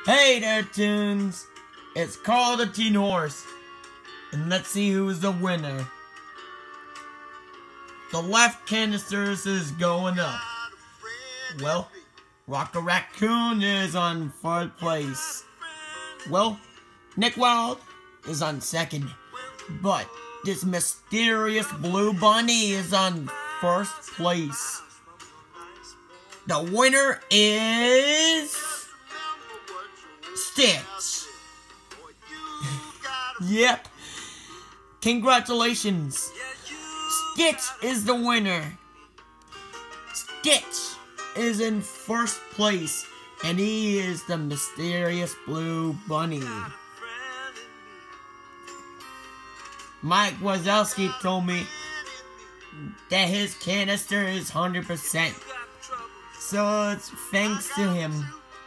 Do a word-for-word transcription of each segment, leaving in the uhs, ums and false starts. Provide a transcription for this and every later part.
Hey there, Tunes! It's Carl the Teen Horse, and let's see who's the winner. The left canisters is going up. Well, Rocker Raccoon is on third place. Well, Nick Wild is on second, but this mysterious blue bunny is on first place. The winner is Stitch. Yep. Congratulations. Stitch is the winner. Stitch is in first place, and he is the mysterious blue bunny. Mike Wazowski told me that his canister is one hundred percent. So it's thanks to him.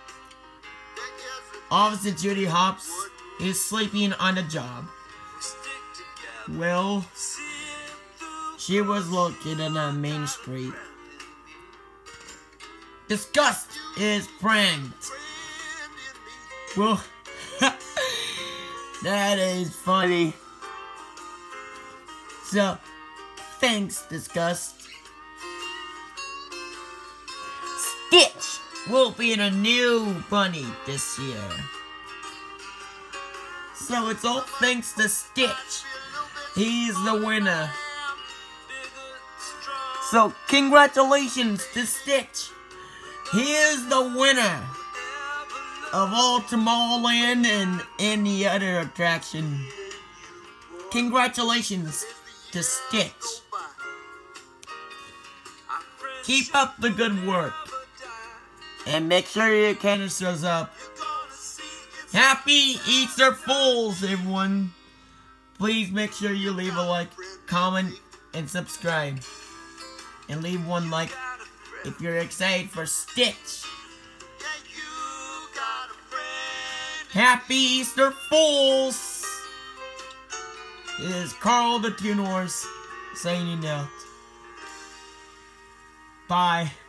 Officer Judy Hopps is sleeping on a job. Well, she was located on Main Street. Disgust is pranked. Well, that is funny. So, thanks, Disgust. Stitch will be in a new bunny this year. So it's all thanks to Stitch. He's the winner. So congratulations to Stitch. He is the winner of all Tomorrowland and any other attraction. Congratulations to Stitch. Keep up the good work. And make sure your canister's up. Happy Easter Fools, everyone. Please make sure you leave a like, comment, and subscribe. And leave one like if you're excited for Stitch. Happy Easter Fools! It is Carl the Teen Horse signing out. Bye.